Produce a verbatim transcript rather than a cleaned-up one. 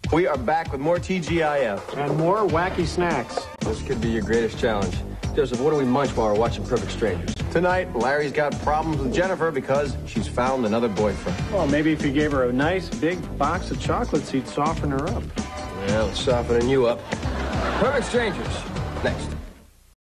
We are back with more T G I F. And more wacky snacks. This could be your greatest challenge. Joseph, what do we munch while we're watching Perfect Strangers? Tonight, Larry's got problems with Jennifer because she's found another boyfriend. Well, maybe if you gave her a nice big box of chocolates, he'd soften her up. Well, it's softening you up. Perfect Strangers, next.